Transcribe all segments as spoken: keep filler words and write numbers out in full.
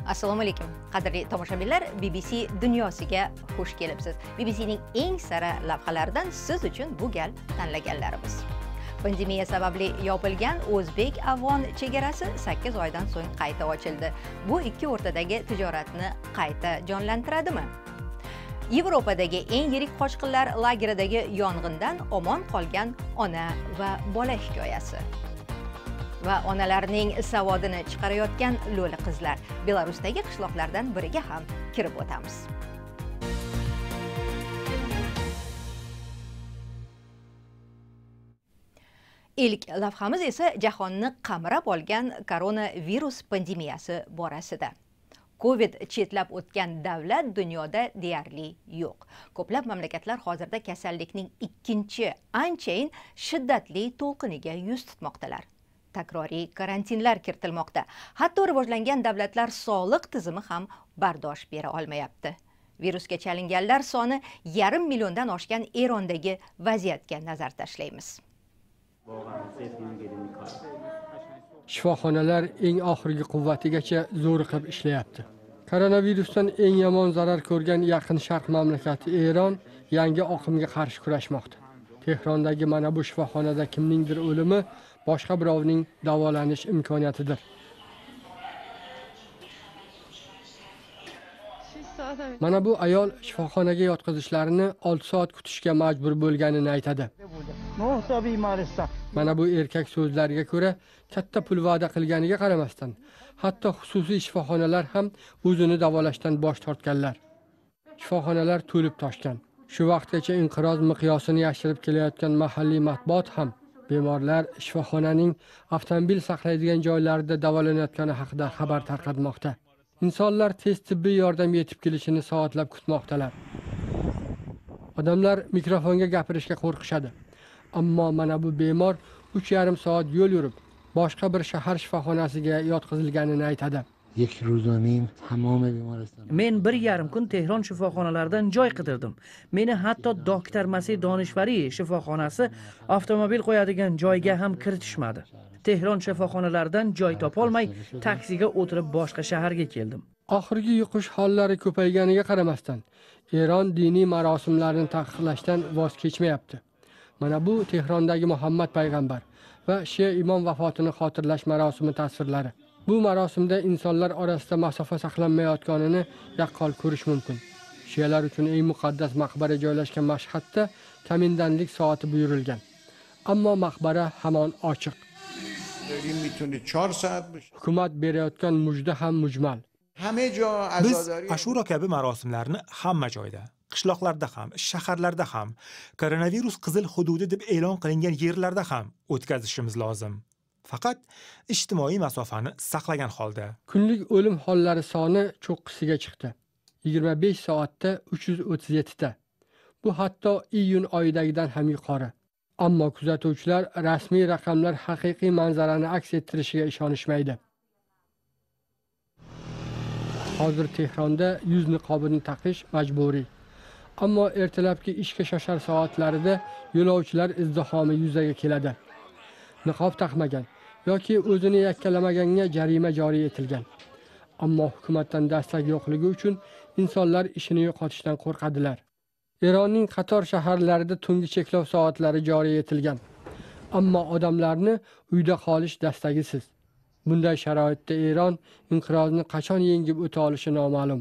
Assalomu alaykum. Qadrli tomoshabinlar, B B C dunyosiga xush kelibsiz. B B C'ning eng sara lavhalaridan siz uchun bu gal tanlaganlarimiz. Pandemiya sababli yopilgan o'zbek-afg'on chegarasi sakkiz oydan so'ng qayta ochildi. Bu ikki o'rtadagi tijoratni qayta jonlantiradimi? Yevropadagi eng yirik qochqinlar lageridagi yong'indan omon qolgan ona va bola hikoyasi. Va onalarning savodini chiqarayotgan lo'li qizlar. Belarusdagi qishloqlardan biriga ham kirib o'tamiz. Ilk lavhamiz esa jahonni qamrab olgan koronavirus pandemiyasi borasida. Covid chetlab o'tgan davlat dunyoda deyarli yo'q. Ko'plab mamlakatlar hozirda kasallikning ikkinchi anchayin shiddatli to'lqiniga yuz tutmoqdalar. Takroriy karantinlar kiritilmoqda. Hatto rivojlangan davlatlar soliq tizimi ham bardosh bera olmayapti. Virusga chalinganlar soni yarim milliondan oshgan Erondagi vaziyatga nazar tashlaymiz. Shifoxonalar eng oxirgi quvvatigacha zo'riqib ishlayapti. Koronavirusdan eng yomon zarar ko'rgan Yaqin Sharq mamlakati Eron yangi oqimga qarshi kurashmoqda. Tehrondagi mana bu shifoxonada kimningdir o'limi boshqa birovning davolanish imkoniyatidir. Mana bu ayol shifoxonaga yotqizishlarini olti soat kutishga majbur bo'lganini aytadi. Mana bu erkak so'zlariga ko'ra, katta pul va'da qilganiga qaramasdan, hatto xususiy shifoxonalar ham o'zini davolashdan bosh tortganlar. Shifoxonalar to'lib toshgan. Shu vaqtgacha inqiroz miqyosini yashirib kelayotgan mahalliy matbuot ham bemorlar shifoxonaning avtomobil saqlaydigan joylarida davolanayotgani haqida xabar tarqatmoqda. Insonlar tez tibbiy yordam yetib kelishini soatlab kutmoqdalar. Odamlar mikrofonga gapirishga qo'rqishadi. Ammo mana bu bemor uch yarim soat yo'l yurib, boshqa bir shahar shifoxonasiga yotqizilganini aytadi. Men bir yarim kun Tehron shifoxonalaridan joy qidirdim. Meni hatto doktor Masih Donishvariy shifoxonasi avtomobil qo'yadigan joyga ham kiritishmadi. Tehron shifoxonalaridan joy topolmay, taksiga o'tirib boshqa shaharga keldim. Oxirgi yuqish hollari ko'payganiga qaramasdan, Eron diniy marosimlarni taqiqlashdan voz kechmayapti. Mana bu Tehrondagi Muhammad payg'ambar va Shia imom vafotini xotirlash marosimi tasvirlari. Bu marosimda insonlar orasida masofa saqlanmayotganini yaqqol ko'rish mumkin. Shiyalar uchun eng muqaddas maqbara joylashgan Mashhadda komendanlik soati buyurilgan. Ammo maqbara hamon ochiq. Hukumat berayotgan mujda ham mujmal. Biz Ashura kabi marosimlarni hamma joyda, qishloqlarda ham, shaharlarda ham, koronavirus qizil hududi deb e'lon qilingan yerlarda ham o'tkazishimiz lozim. Faqat ijtimoiy masofani saqlagan holda. Kunlik o'lim hollari soni cho'qqisiga chiqdi. yigirma besh soatda uch yuz o'ttiz yetti ta. Bu hatto iyun oyidagidan ham yuqori. Ammo kuzatuvchilar rasmiy raqamlar haqiqiy manzarani aks ettirishiga ishonishmaydi. Hozir Tehronda yuz niqobini taqish majburiy. Ammo ertalabki ishga shoshar soatlarida yo'lovchilar izdihomi yuzaga keladi. Niqob taqmagan yoki o'zini yakkalamaganga jarima joriy etilgan. Ammo hukumatdan dastak yo'qligi uchun insonlar ishini yo'qotishdan qo'rqadilar. Eronning qator shaharlarida tungi cheklov soatlari joriy etilgan. Ammo odamlarni uyda qolish dastagisiz. Bunday sharoitda Eron inqirozni qachon yengib o'ta olishi noma'lum.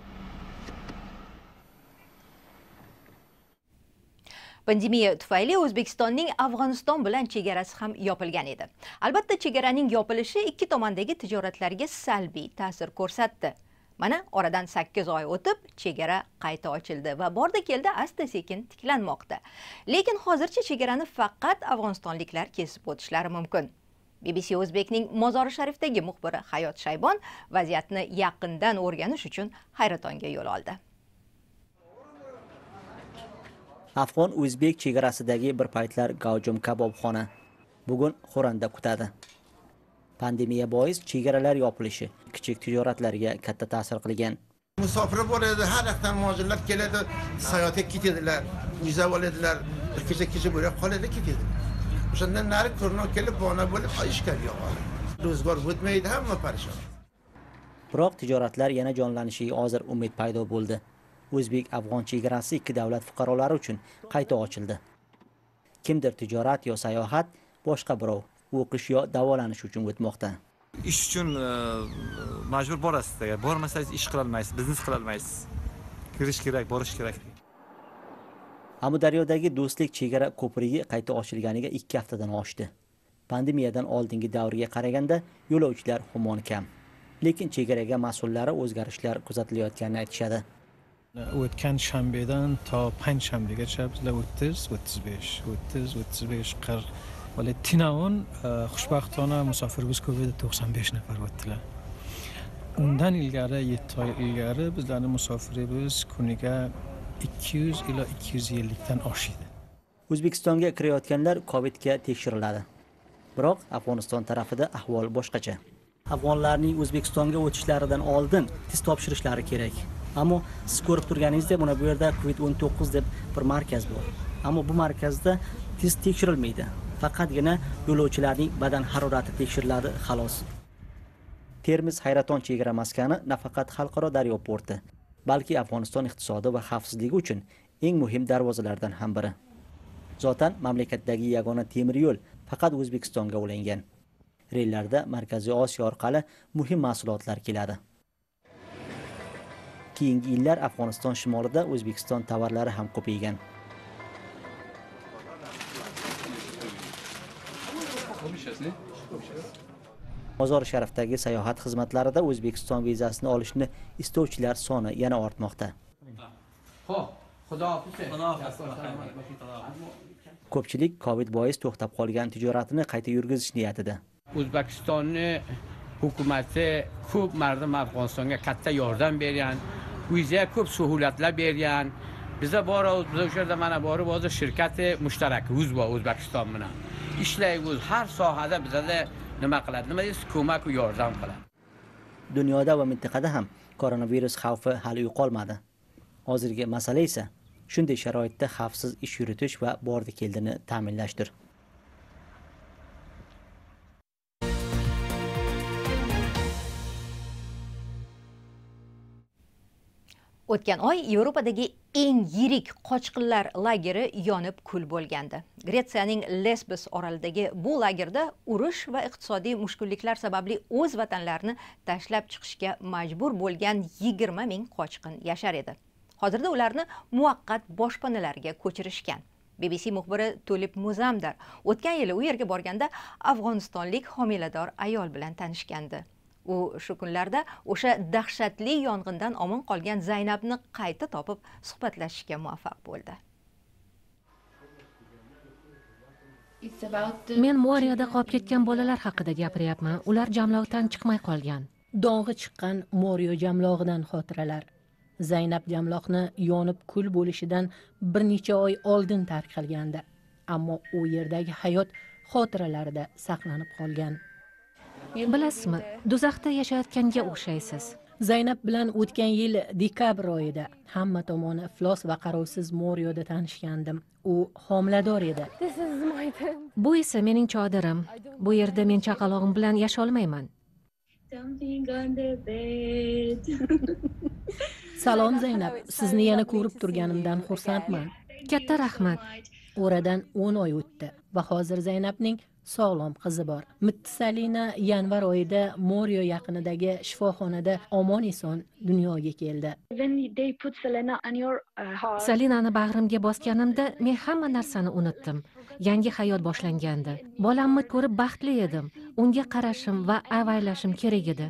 Pandemiya tufayli O'zbekistonning Afg'oniston bilan chegarasi ham yopilgan edi. Albatta, chegaraning yopilishi ikki tomondagi tijoratlarga salbiy ta'sir ko'rsatdi. Mana oradan sakkiz oy o'tib, chegara qayta ochildi va borda-kelda asta-sekin tiklanmoqda. Lekin hozircha chegarani faqat afg'onistonliklar kesib o'tishlari mumkin. B B C O'zbekning Mozori Sharifdagi muxbiri Hayot Shaybon vaziyatni yaqindan o'rganish uchun hayratonga yo'l oldi. Afg'on-o'zbek chegarasidagi bir paytlar gavjum kabobxona bugun Xo'randa kutadi. Pandemiya bois chegaralar yopilishi kichik tijoratlarga katta ta'sir qilgan. Musofir bo'ladi, har yoqdan muhojirlar keladi, sayohatga ketadilar, viza oladilar, bir kecha-kecha bo'lib qoladi, ketadi. O'shandan nari ko'rinib kelib, bona bo'lib ishga yo'qoladi. Ro'zg'or o'tmaydi, hamma parishon. Biroq tijoratlar yana jonlanishiga hozir umid paydo bo'ldi. O'zbek-afg'on chegarasi ikki davlat fuqarolari uchun qayta ochildi. Kimdir tijorat yo sayohat, boshqa birov o'qish yo davolanish uchun o'tmoqda. Ish uchun majbur borasiz. Agar bormasangiz ish qila olmaysiz, biznes qila olmaysiz. Kirish kerak, borish kerak. Amudaryodagi Do'stlik chegara ko'prigi qayta ochilganiga ikki haftadan oshdi. Pandemiyadan oldingi davrga qaraganda yo'lovchilar hamon kam. Lekin chegaraga mas'ullari o'zgarishlar kuzatilayotganini aytishadi. O'tgan shanbadan to panshanbagacha bizlar o'ttiz, o'ttiz besh, o'ttiz, o'ttiz besh, qirq. Vale Tinaon xushbaxtona musofirimiz ko'paydi, to'qson besh nafar o'tdilar. Undan ilgari yetti oy ilgari bizlarning musofirimiz kuniga ikki yuz ila ikki yuz ellik dan oshadi. O'zbekistonga kirayotganlar Covid ga tekshiriladi. Biroq Afg'oniston tarafida ahvol boshqacha. Afg'onlarning O'zbekistonga o'tishlaridan oldin test topshirishlari kerak. Ammo siz ko'rib turganingizdek, mana bu yerda Covid o'n to'qqiz deb bir markaz bor. Ammo bu markazda test tekshirilmaydi. Faqatgina yo'lovchilarning badan harorati tekshiriladi, xolos. Termiz Hayraton chegara maskani nafaqat xalqaro daryo porti, balki Afg'oniston iqtisodi va xavfsizligi uchun eng muhim darvozalardan ham biri. Zotan mamlakatdagi yagona temir yo'l faqat O'zbekistonga ulangan. Rellarda Markaziy Osiyo orqali muhim mahsulotlar keladi. Keyingi yillar Afg'oniston shimolida O'zbekiston tovarlari ham ko'paygan. Mozor Sharifdagi sayohat xizmatlarida O'zbekiston vizasini olishni istovchilar soni yana ortmoqda. Ko'pchilik Covid bois to'xtab qolgan tijoratini qayta yurgizish niyatida. O'zbekistonni hukumati ko'p marta Afg'onistonga katta yordam bergan, viza ko'p suhulatlar bergan. Bizda bor biz o'sha yerda mana borib hozir shirkati mushtarak o'z bor O'zbekiston bilan. Ishlaymiz, har sohada bizda nima qiladi? Nima deysiz, ko'mak va yordam qiladi. Dunyoda va mintaqada ham koronavirus xavfi hali yo'qolmadi. Hozirgi masala esa shunday sharoitda xavfsiz ish yuritish va bordi-keldini ta'minlashdir. O'tgan oy Yevropadagi eng yirik qochqinlar lageri yonib kul bo'lgandi. Gretsiyaning Lesbos orolidagi bu lagerda urush va iqtisodiy mushkulliklar sababli o'z vatanlarini tashlab chiqishga majbur bo'lgan yigirma ming qochqin yashar edi. Hozirda ularni muvaqqat boshpanalarga ko'chirishgan. B B C muxbiri Tulip Muzamdar o'tgan yili u yerga borganda Afg'onistonlik homilador ayol bilan tanishgandi. U shu kunlarda o'sha dahshatli yong'indan omon qolgan Zaynabni qayta topib suhbatlashishga muvaffaq bo'ldi. Men Moriyada qolib ketgan bolalar haqida gapiryapman. Ular jamloqdan chiqmay qolgan. Dong'i chiqqan Moriyo jamlog'idan xotiralar. Zaynab jamloqni yonib kul bo'lishidan bir necha oy oldin tark qilgandi. Ammo u yerdagi hayot xotiralarida saqlanib qolgan. Bilasizmi, do'zaxda yashayotganga o'xshaysiz. Zaynab bilan o'tgan yil dekabr oyida hamma tomoni iflos va qarovsiz Moriyoda tanishgandim. U homilador edi. Bu esa mening chodirim. Bu yerda men chaqalog'im bilan yasha olmayman. Salom Zaynab, sizni yana ko'rib turganimdan xursandman. Katta rahmat. Oradan o'n oy o'tdi va hozir Zaynabning sog'lom qizi bor. Mittisalina yanvar oyida Moriyo yaqinidagi shifoxonada omon eson dunyoga keldi. Salinani bag'rimga bosganimda men hamma narsani unutdim. Yangi hayot boshlangandi. Bolamni ko'rib baxtli edim. Unga qarashim va avaylashim kerak edi.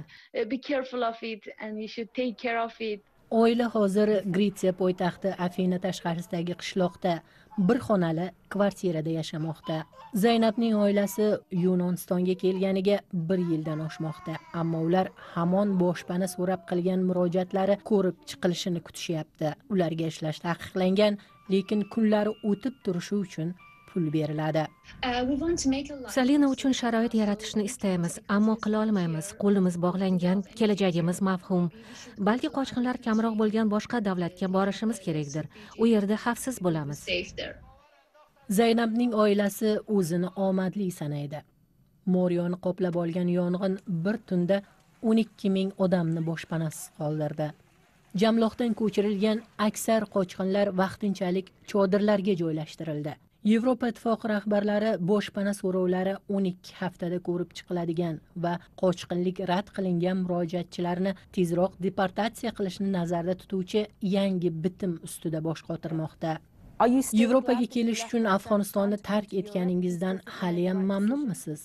Oila hozir Gretsiya poytaxti Afina tashqarisidagi qishloqda bir xonali kvartirada yashamoqda. Zaynabning oilasi Yunonistonga kelganiga bir yildan oshmoqda, ammo ular hamon boshpana so'rab qilgan murojaatlari ko'rib chiqilishini kutishyapti. Ularga ishlash taqiqlangan, lekin kunlari o'tib turishi uchun pul beriladi. Salina uchun sharoit yaratishni istaymiz, ammo qila olmaymiz. Qo'limiz bog'langan, kelajagimiz mavhum. Balki qochqinlar kamroq bo'lgan boshqa davlatga borishimiz kerakdir. U yerda xavfsiz bo'lamiz. Zaynabning oilasi o'zini omadli sanaydi. Moriyoni qoplab olgan yong'in bir tunda o'n ikki ming odamni boshpanasiz qoldirdi. Jamloqdan ko'chirilgan aksar qochqinlar vaqtinchalik chodirlarga joylashtirildi. Yevropa Ittifoqi rahbarlari boshpana so'rovlari o'n ikki haftada ko'rib chiqiladigan va qochqinlik rad qilingan murojaatchilarni tezroq deportatsiya qilishni nazarda tutuvchi yangi bitim ustida bosh qotirmoqda. Yevropaga kelish uchun Afg'onistonni tark etganingizdan haliyam mamnunmisiz?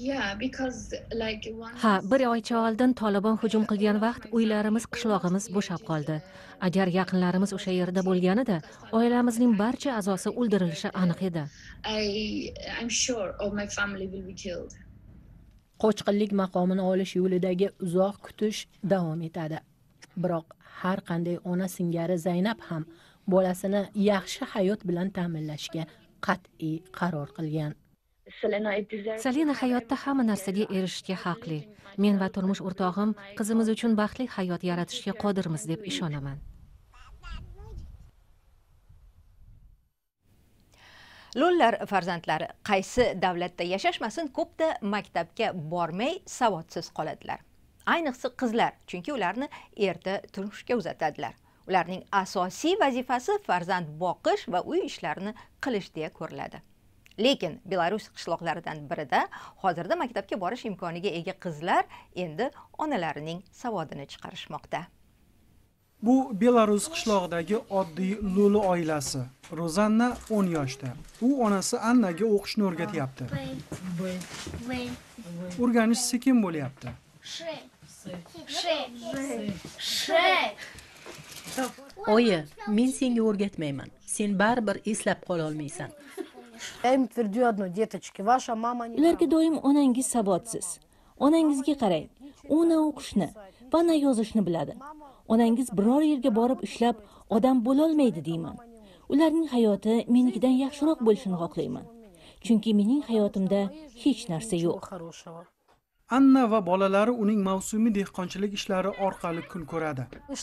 Ha, bir oycha oldin Tolibon hujum qilgan vaqt uylarimiz, qishlog'imiz bo'shab qoldi. Agar yaqinlarimiz o'sha yerda bo'lganida, oilamizning barcha a'zosi o'ldirilishi aniq edi. Qochqinlik maqomini olish yo'lidagi uzoq kutish davom etadi. Biroq har qanday ona singari Zaynab ham bolasini yaxshi hayot bilan ta'minlashga qat'iy qaror qilgan. Salina hayotda hamma narsaga erishishga haqli. Men va turmush o'rtog'im qizimiz uchun baxtli hayot yaratishga qodirmiz deb ishonaman. Lo'llar farzandlari qaysi davlatda yashashmasin, ko'pda maktabga bormay savodsiz qoladilar. Ayniqsa qizlar, chunki ularni erta turmushga uzatadilar. Ularning asosiy vazifasi farzand boqish va uy ishlarini qilish deya ko'riladi. Lekin Belarus qishloqlaridan birida hozirda maktabga borish imkoniga ega qizlar endi onalarining savodini chiqarishmoqda. Bu Belarus qishlog'idagi oddiy lo'li oilasi. Rozanna o'n yoshda. U onasi Annaga o'qishni o'rgatyapti. O'rganish sekin bo'lyapti. Oyi, men senga o'rgatmayman. Sen baribir eslab qola olmaysan. Ularga doim onangiz savodsiz. Onangizga qarang. U na o'qishni va na yozishni biladi. Onangiz biror yerga borib ishlab odam bo'la olmaydi deyman. Ularning hayoti menikidan yaxshiroq bo'lishini xohlayman. Chunki mening hayotimda hech narsa yo'q. Anna va bolalari uning mavsumiy dehqonchilik ishlari orqali kun ko'radi.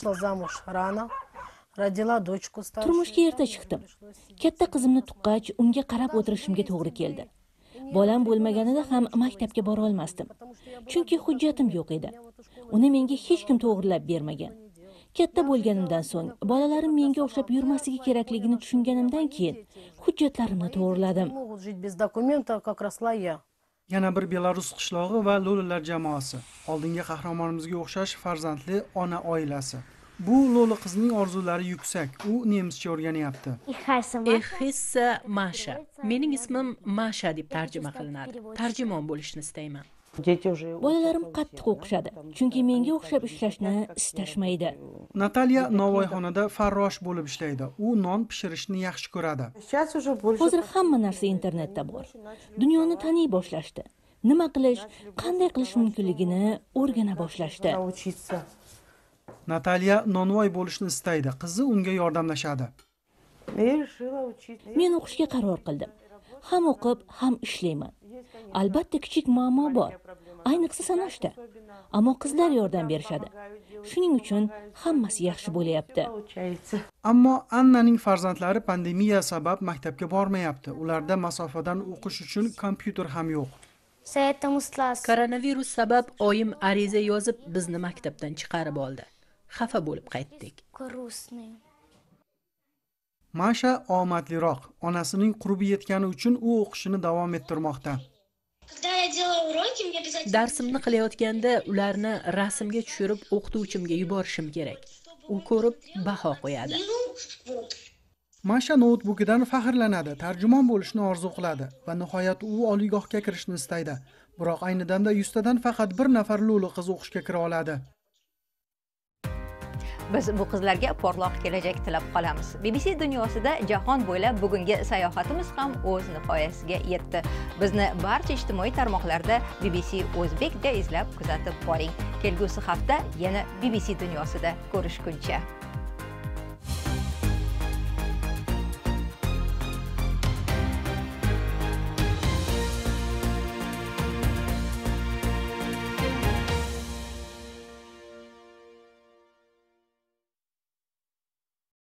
Turmushga erta chiqdim. Katta qizimni tuqqach, unga qarab o'tirishimga to'g'ri keldi. Bolam bo'lmaganida ham maktabga bora olmasdim. Chunki hujjatim yo'q edi. Uni menga hech kim to'g'rilab bermagan. Katta bo'lganimdan so'ng, bolalarim menga o'xshab yurmasligi kerakligini tushunganimdan keyin hujjatlarimni to'g'riladim. Yana bir Belarus qishlog'i va lo'lilar jamoasi. Oldingi qahramonimizga o'xshash farzandli ona oilasi. Bu lo'li qizning orzulari yuksak. U nemischa o'rganyapti. Ehissa Masha. Mening ismim Masha deb tarjima qilinadi. Tarjimon bo'lishni istayman. Bolalarim qattiq o'qishadi, chunki menga o'xshab ishlashni istashmaydi. Natalya novvoyxonada farrosh bo'lib ishlaydi. U non pishirishni yaxshi ko'radi. Hozir hamma narsa internetda bor. Dunyoni taniy boshlashdi. Nima qilish, qanday qilish mumkinligini o'rgana boshlashdi. Natalya nonvoy bo'lishni istaydi. Qizi unga yordamlashadi. Men o'qishga qaror qildim. Ham o'qib, ham ishlayman. Albatta kichik muammo bor. Ayniqsa sanoshda. Ammo qizlar yordam berishadi. Shuning uchun hammasi yaxshi bo'layapti. Ammo Annaning farzandlari pandemiya sabab maktabga bormayapti. Ularda masofadan o'qish uchun kompyuter ham yo'q. Koronavirus sabab oyim ariza yozib bizni maktabdan chiqarib oldi. Xafa bo'lib qaytdik. Masha omadliroq. Onasining qurbi yetgani uchun u o'qishini davom ettirmoqda. Darsimni qilayotganda ularni rasmga tushirib o'qituvchimga yuborishim kerak. U ko'rib baho qo'yadi. Masha noutbukidan faxrlanadi, tarjimon bo'lishni orzu qiladi va nihoyat u oliygohga kirishni istaydi. Biroq ayni damda yuztadan faqat bir nafar lo'li qiz o'qishga kira oladi. Biz bu qizlarga porloq kelajak tilab qolamiz. B B C dunyosida jahon bo'ylab bugungi sayohatimiz ham o'z nihoyasiga yetdi. Bizni barcha ijtimoiy tarmoqlarda B B C O'zbek izlab kuzatib boring. Kelgusi hafta yana B B C dunyosida ko'rishguncha